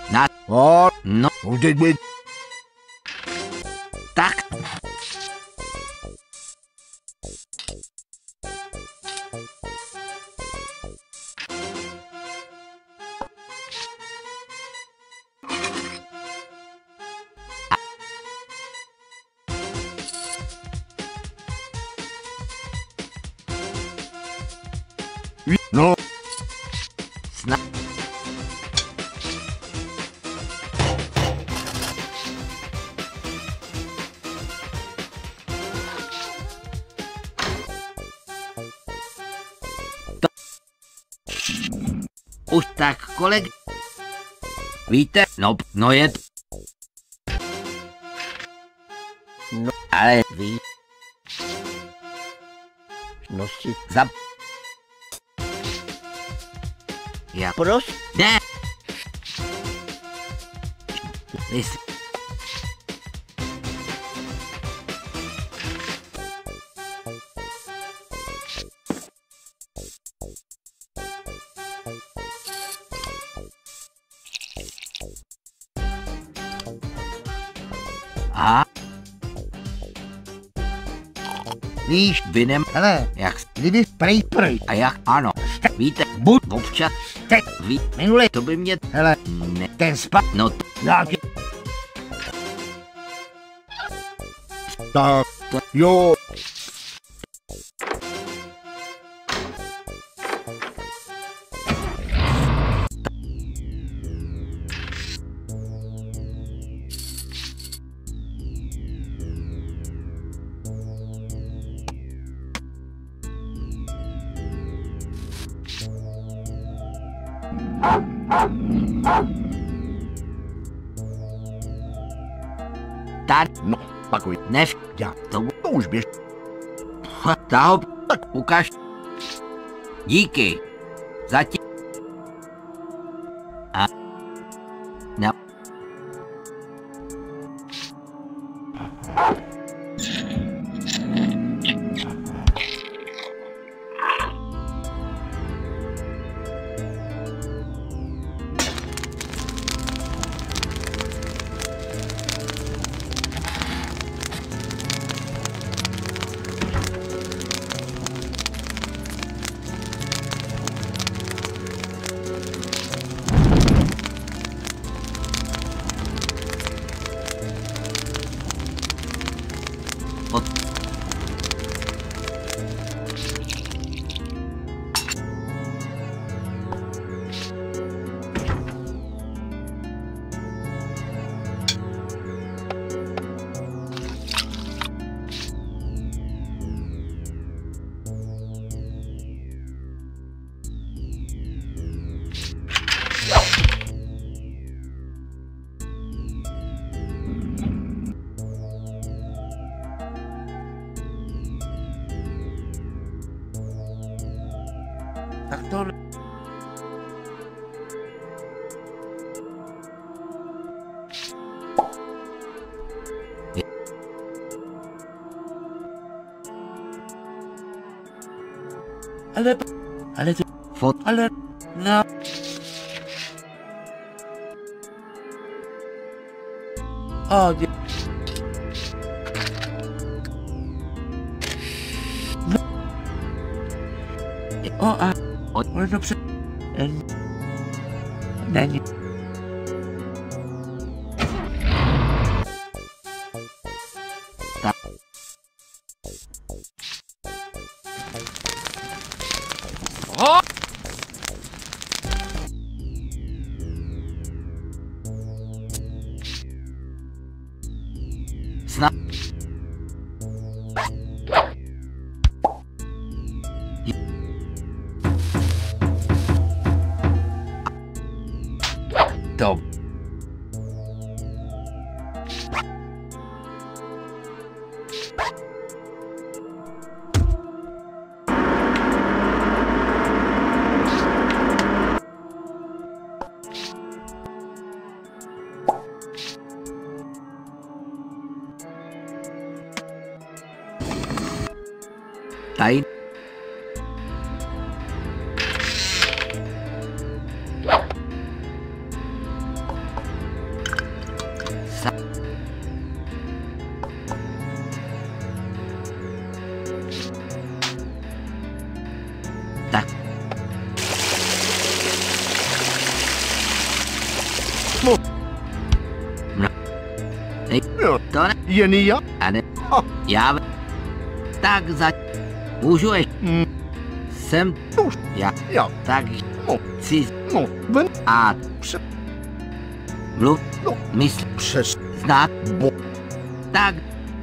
Na... O, No, už teď bude... tak. No, Snad. Už tak, kolega. Víte, no je to... No. Ale ví, no si... za... Já Prost? ne. Vy jsi... A? Víš, Vinem, hele, jak kdyby prej. a jak ano. Víte, Buď občas, teď, ví, minule, to by mě, hele, ne, ten spad, no já tě... Tak, jo. tady, No, pakuj. nev, Já, to to už běž. taho, ukaž. Díky. Zatím. A. No. Tak to... Ale ty... Fot. Ale... No... O, nie... No. O, a... Ale to przy... Nie. Tak. O! Snad. To... Tady. Tak. No. No. Hej, to ne. Jen já? A ne. Já tak za... Můžu ještě. Jsem Už. já. Tak No. chci No, ven. a Pře... mluv, No. mysl, Přes... znát, Bo... tak.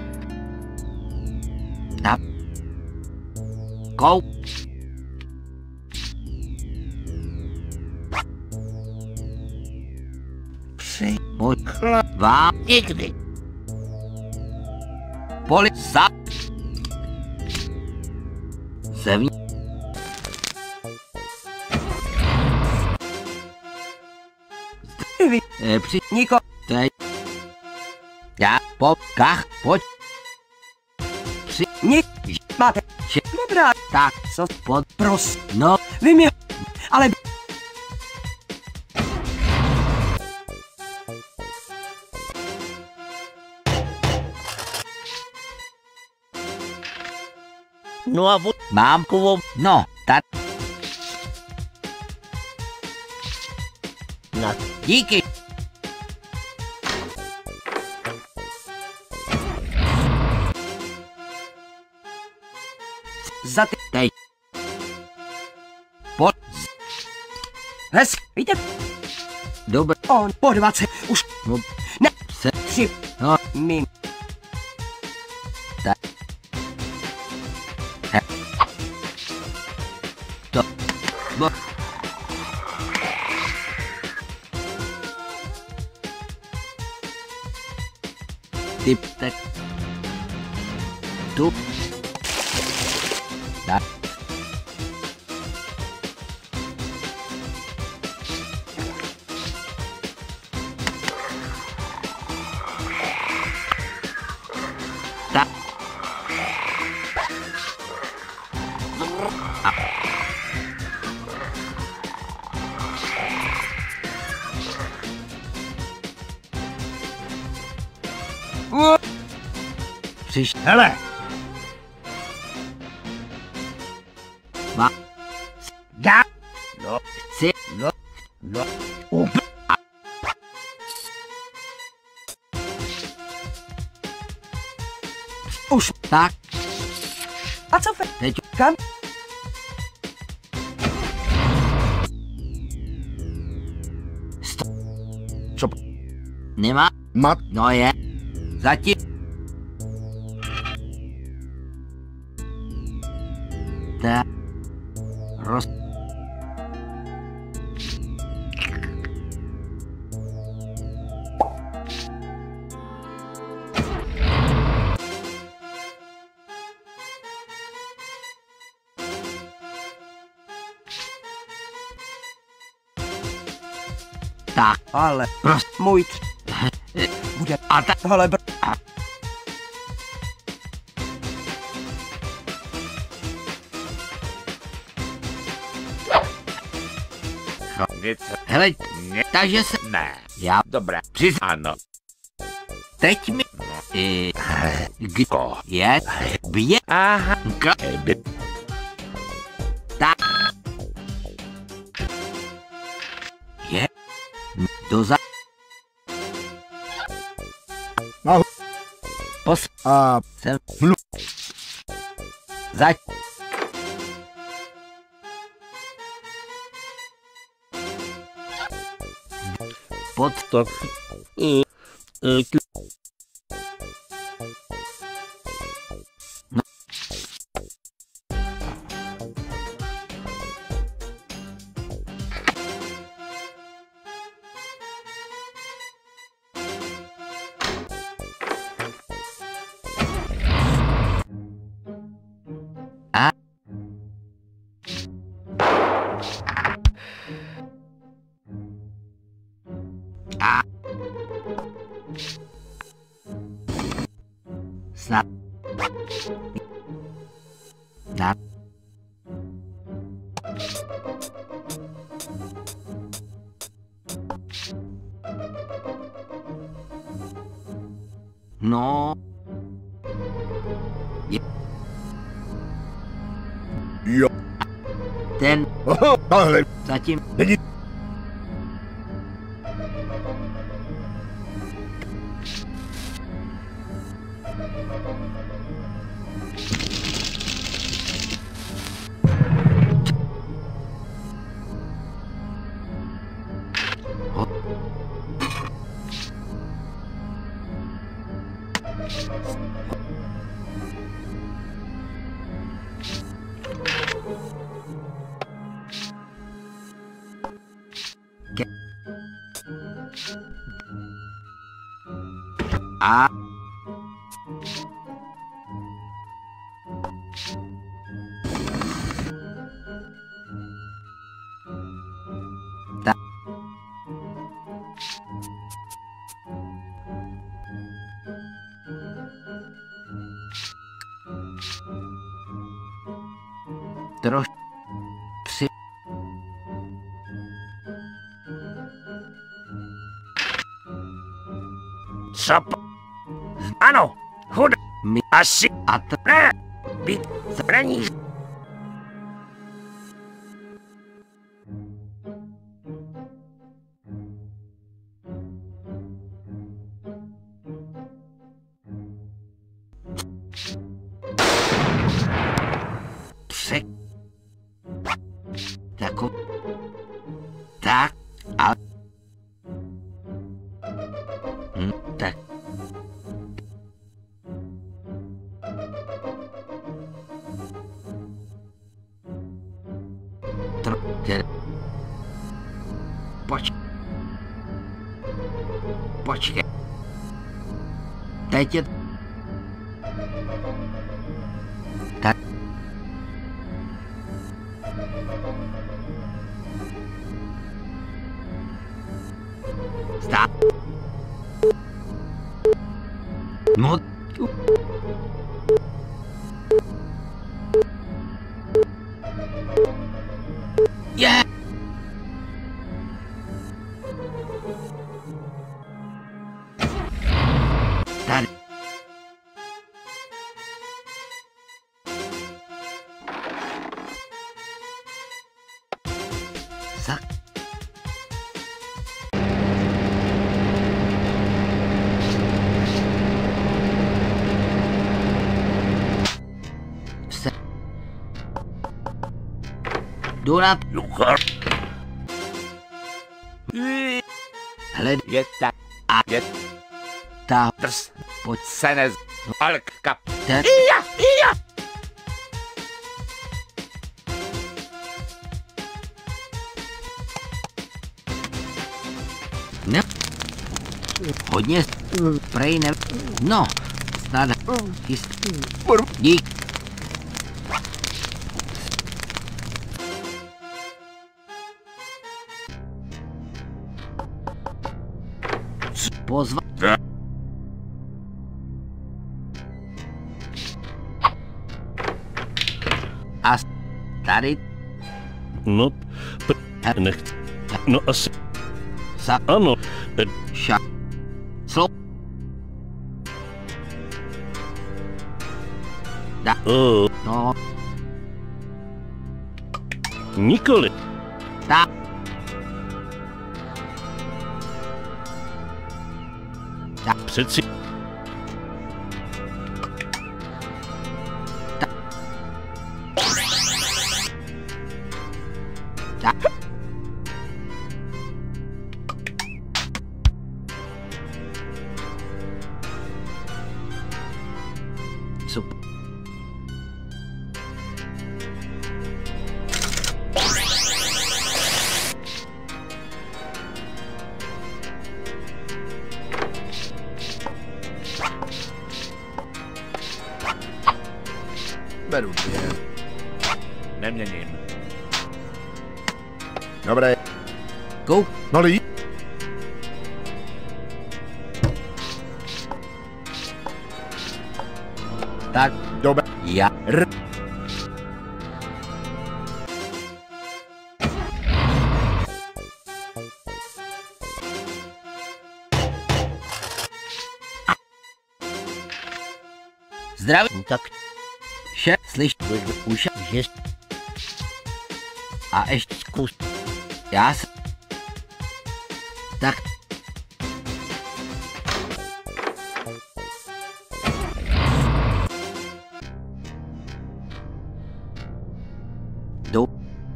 Na. Kou. Při... Můj vám Nikdy. poli za. Zevní. Vy... Při... Niko... Teď. Já po kach, pojď. Při... Nik... Máte... Či... Dobrá. Tak. Co? Pod... Pros... No. Vy mě... Ale... No a vy... Mám kovou. No. Tak. Na... Díky. Za ty... Teď. Pod... Hez... Víte... Dobře. On... Po 20... Už... No. Ne... Se... 3... No. Mím... Tak. He. To. Bo. Ty tak. Tu. Tak. Tak. Přiš... Hele! Ma... Já! No. Chci... No. No. Up. Už... Tak. A co fe... Teď... Kam? Co? Nemá... Mat... No je. Zatím... Tak. Roz... Tak. Ale... Prost... Můj... Bude... A tak... Ale... Br... Hele, takže se... Ne. Já... Dobré. Přiz... Ano. Teď mi... Ko. Je... Bě... Aha. K... Tak... Je... Doza... Nahu. Pos... A... Jsem... Mlu. Zať... Pod... Tak. A... A... Snad... Na... No... Je... Jo. Ten Oho, tahle zatím není. A ta troš při Co? Ano, chud. mi Asi a to ne. Být zbraní. přek takov tak a tak trochu počkej teď je tak stop no yeah tady za se jdu na Luchar. hled Je tak. a Je ta drs. pojď Se nez. Alka. ten Ja. ne hodně prej ne no snad dík pozva a tady No, nechci. No asi sa ano. ša slo no Nikoli. ta Přeci ta super Beru dvě. neměním. Dobré. go No lí. tak Dobré. já zdraví Tak vše slyš už je A ještě zkus. Já se... Tak. Jdu.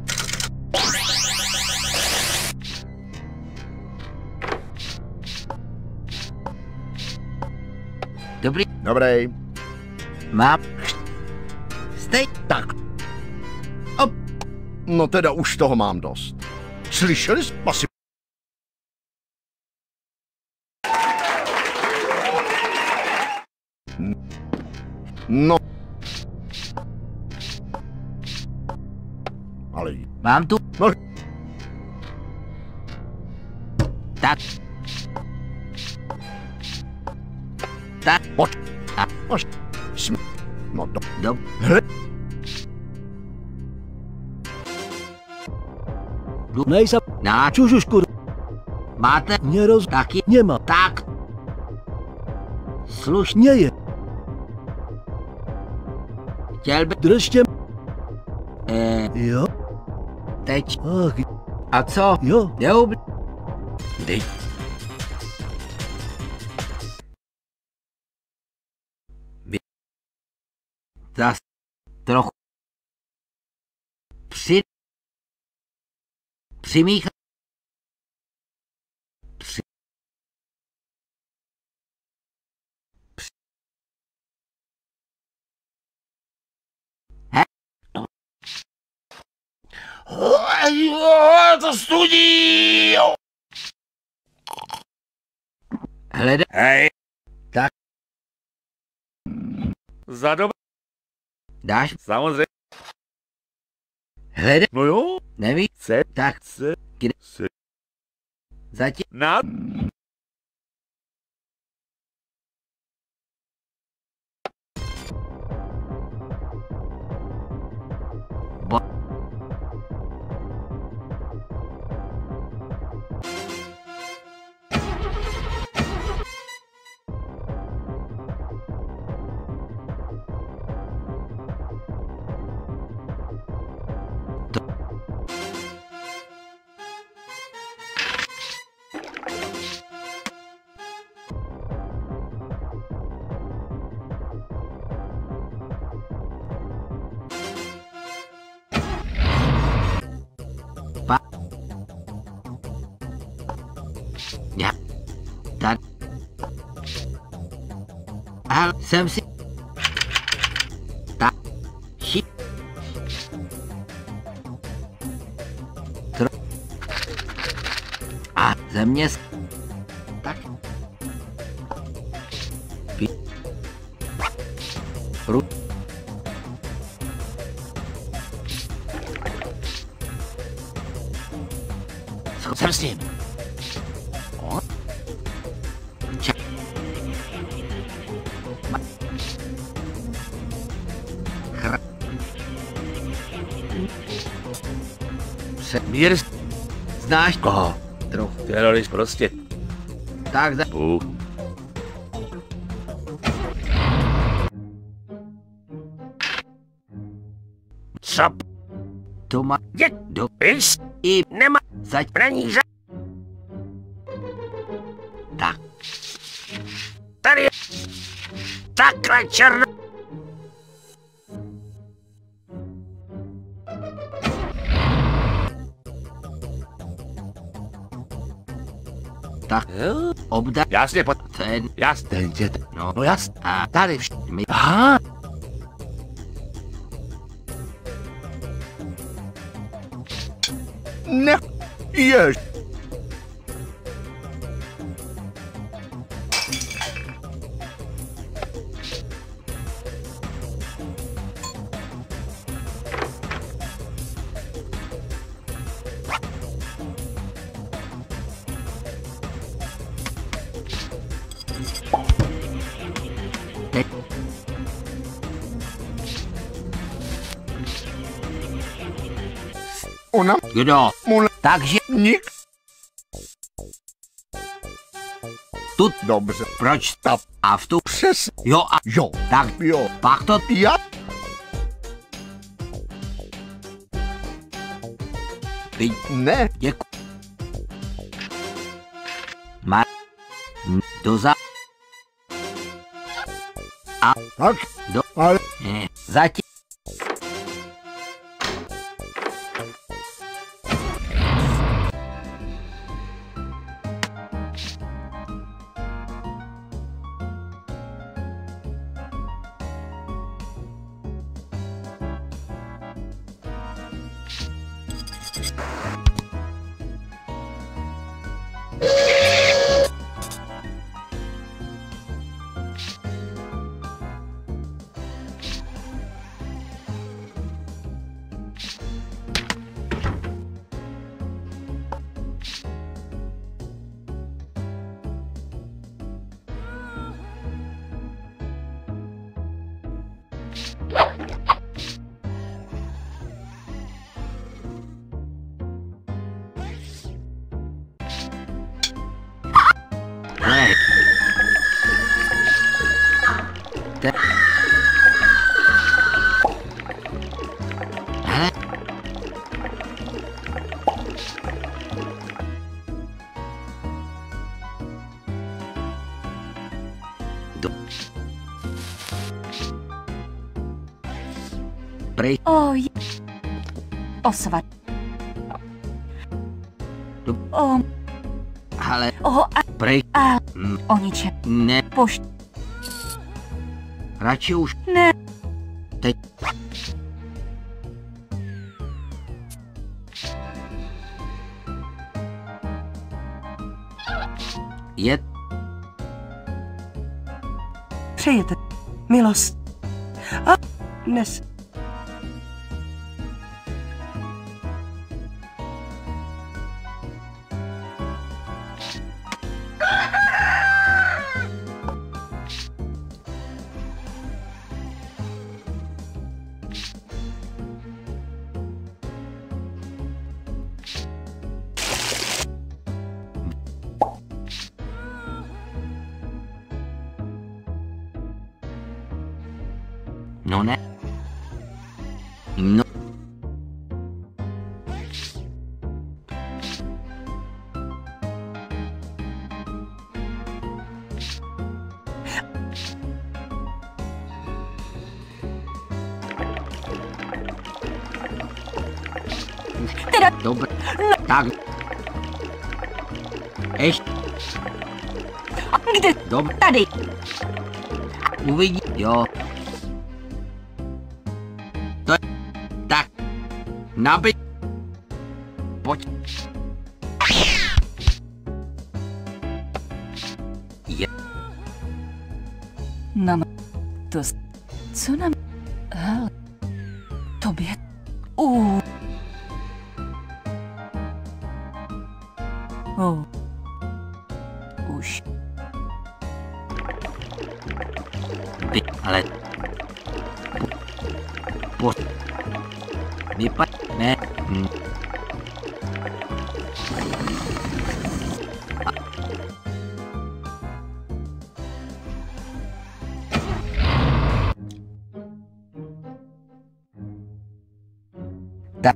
Dobrý. Dobrý. Mám. Stej. Tak. No teda už toho mám dost. Slyšeli jste asi... No. Ale... Mám tu. No. Tak. Tak. Pojď. Tak. Pojď. No do... Dobře. Nejsem Na čužušku. máte Mě roz... taky Něma. tak. Slušně Mě je. chtěl by Držtě. Jo. teď. Ach, A co? jo. Neubl... Teď. Zas trochu přimíchat. To studí! Hledá. Hej. Tak. Za dob... Dáš? Samozřejmě. Hledá. No jo. Neví? Se... Tak. Se... Kde? Se... Zatím. Na... Já. Tak. Ale jsem si... Tak. Ši... A země... Tak. Ru... Jsem s ním. Mír... Znáš Koho? trochu. Terorist prostě. Tak za... Bůh. Co? To má... Je... Do... Víš? I... Nemá... Zať... Není za... Tak. Tady je... Takhle černo... Tak. Jo? Obda... Jasně, pod... Ten... Jasně, No. no jasně. A... Tady... My... Aha. Ne... Jež... Teď. Ona... Kdo? Mona... Takže... Nik... Tu... Dobře. Proč? Ta... A v tu... Přes... Jo a... Jo. Tak... Jo. Pak to... Já... Ne. Děkuji. Má... Doza... A... Tak. Do... Ale... Zatím... Hej. Te... Hele. Do... Prej... Oj. Osvad. Ale... A Prej... o ničem. Ne... Pošt. Radši už... Ne. Teď... Je... Přejete milost. A dnes. No ne. No. Teda... Dobře. Tak. Ještě. Kde? Dobře. Tady. Uvidí. Jo. To je... Tak. Nabij. Pojď. Je. Nám... To... Co nám... Hele. Tobě... Už. Ale... Vypad... Ne. Tak.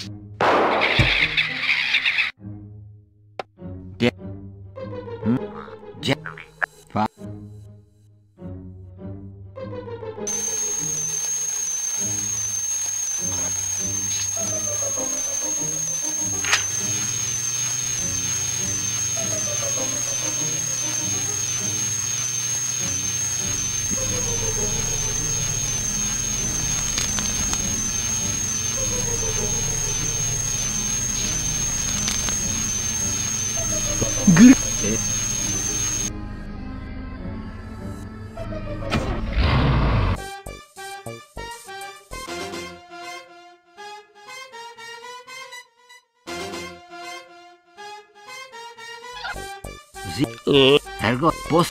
Helgo, post...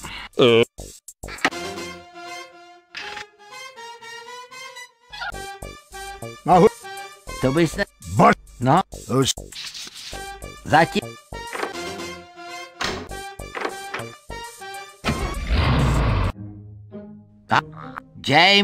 Ahoj. To by se... Bar. No, Už. zatím... Tak, James...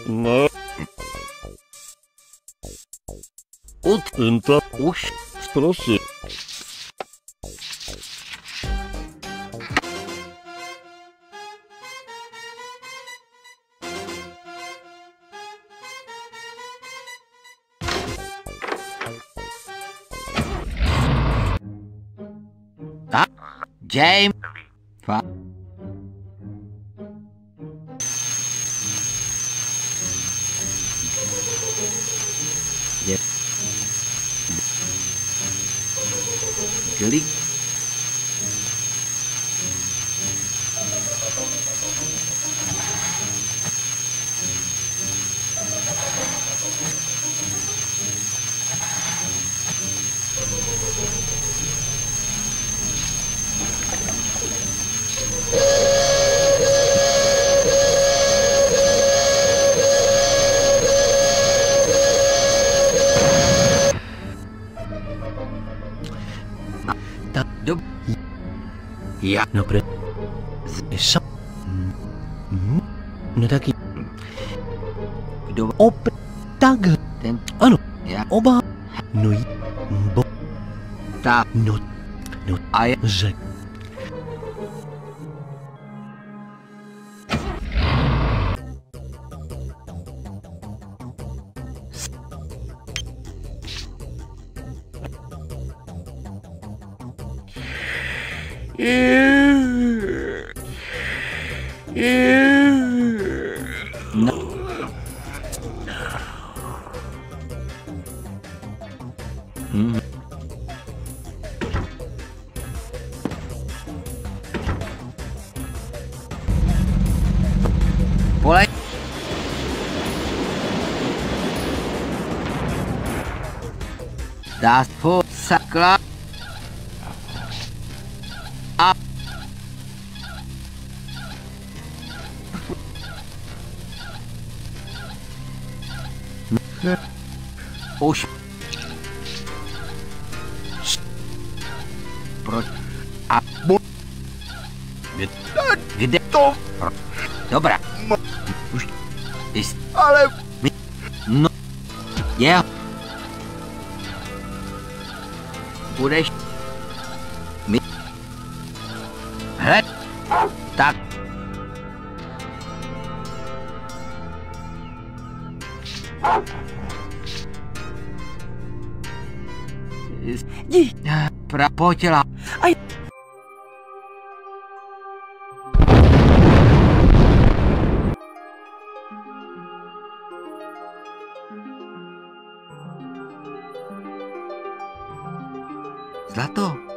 No, to Už. prosím. Tak. James. Klik. Ja. No pre... Sa... No taky... Kdo Tak... ten? Ano. Ja. Oba... No j... Bo... Ta. No... No... A je. Řek... No. Pole. Das po sakla. A. Už. Proč? A. Kde to? Dobrá. Už. Jsi. Ale No. Je. Budeš. My. Hled. Tak. Jdi. Pojďla. Aj. Zlato.